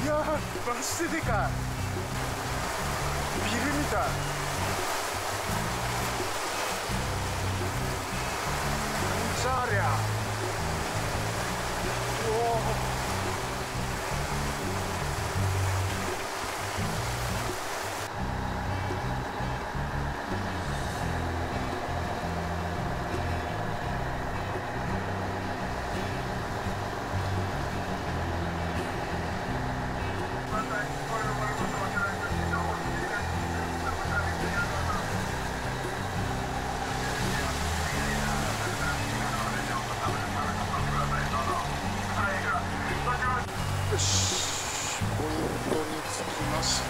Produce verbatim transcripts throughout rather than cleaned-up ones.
いやーマジででかい。ビルみたい。なんじゃありゃ。おお。よし、ポイントに着きました。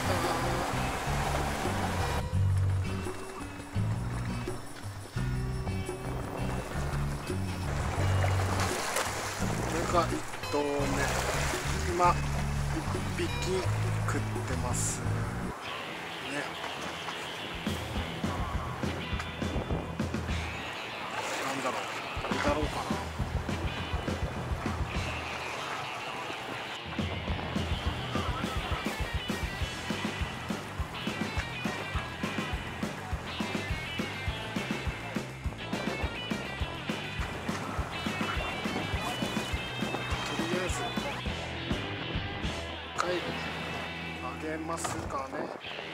これがいっとうめ。今いっぴき食ってますね。なんだろう、これだろうかな。あげますかね。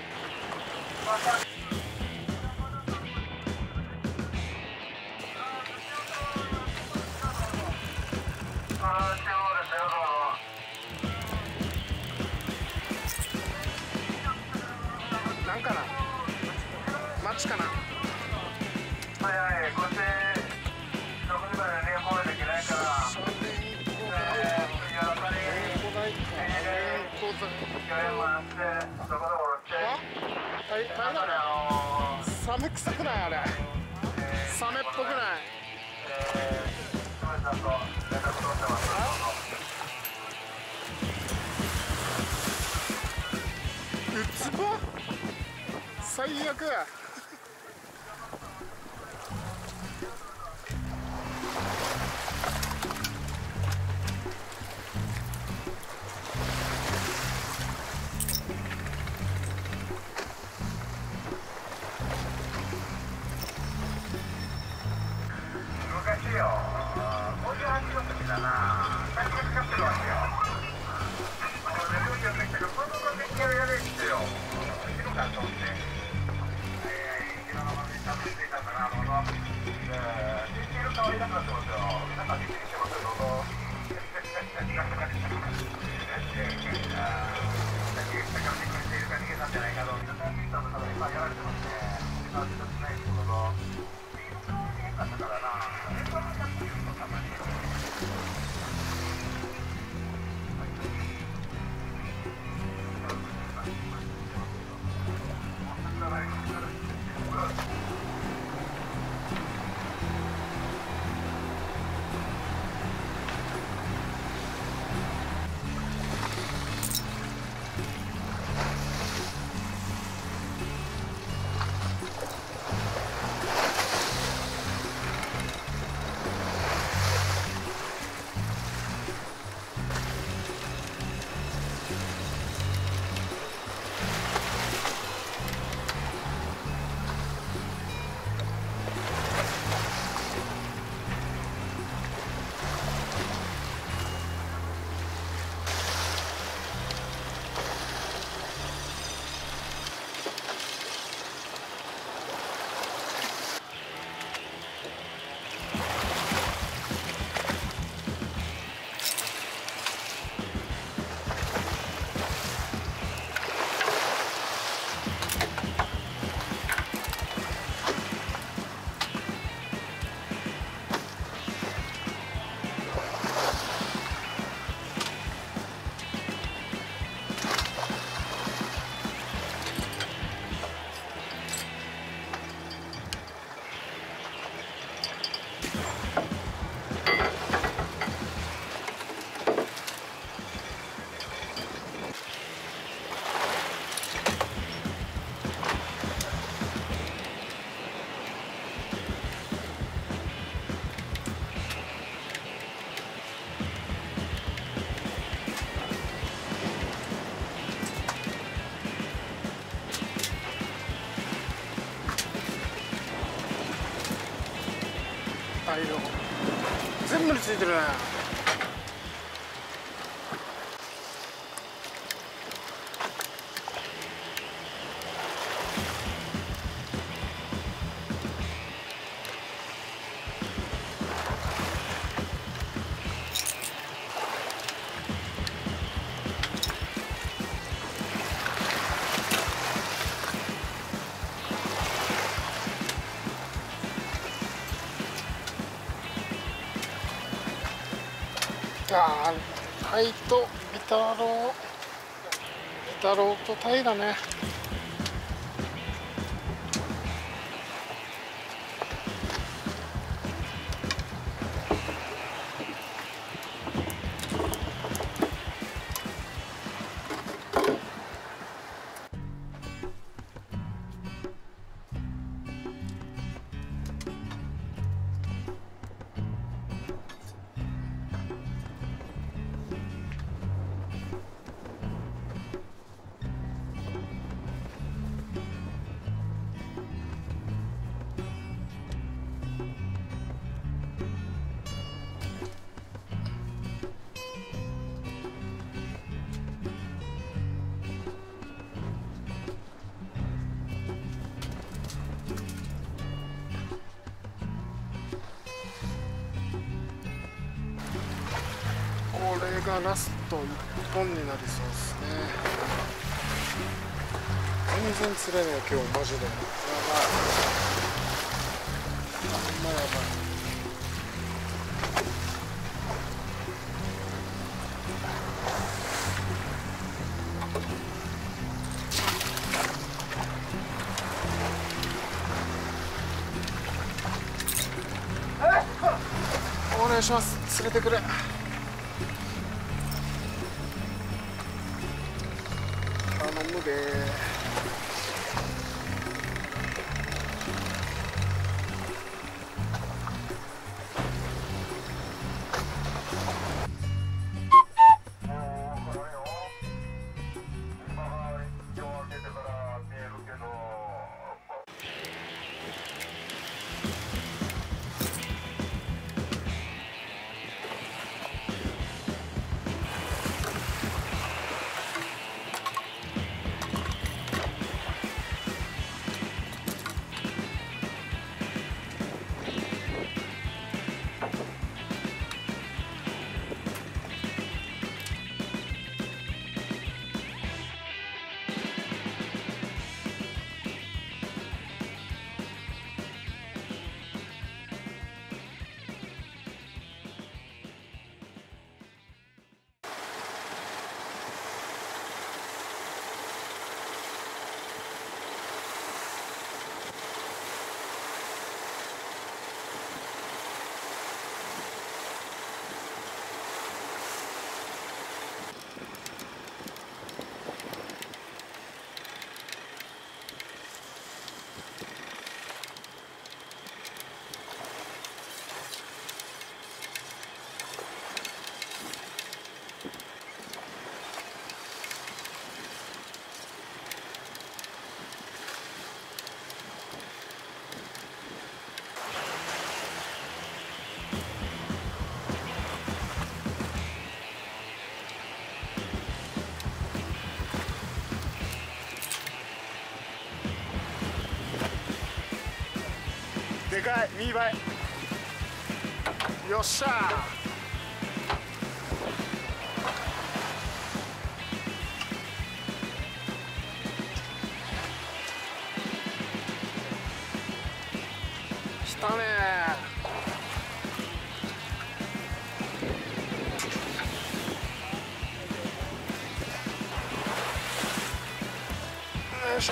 なんかな、町かな。はいはい、こっちろくじまでね、もうできないから。サメ臭くないあれ。サメっぽくない。うつぼ最悪。昔よ、ごじゅうはちの時だな、最近使ってるわけよ。あのね、どうしようって言ったけど、このまま出来上がりですよ。昼から飛んで。 ついてるね。ああ、タイとビタロウ、ビタロウとタイだね。これがラストいっぽんになりそうですね。全然釣れねえ今日マジで。やばい。あんまやばい。お願いします。釣れてくれ。頼むで。でかい、ミーバイ。よっしゃー。来たねー。よいしょ。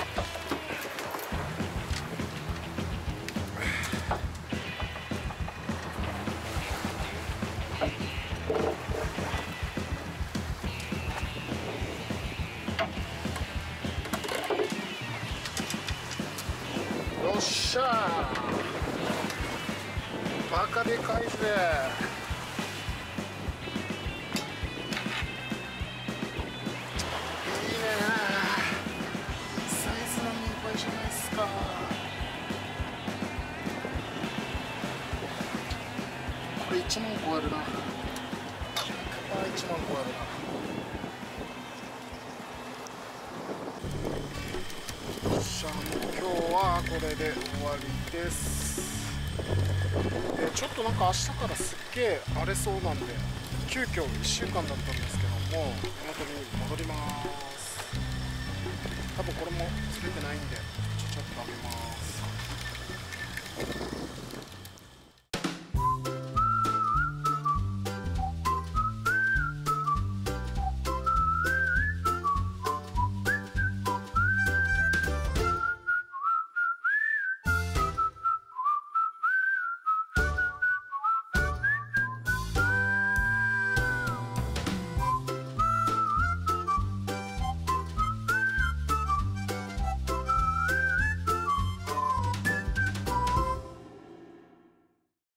よっしゃー。バカでかいぜ。いいねー。いいサイズのミーバイじゃないですか。これいちちまん超えるな。ひゃくパーいちまん超えるな。よっしゃ、今日はこれで終わりです。でちょっとなんか明日からすっげえ荒れそうなんで、急遽いっしゅうかんだったんですけども港に戻ります。多分これも釣れてないんでちょちょっとあげます。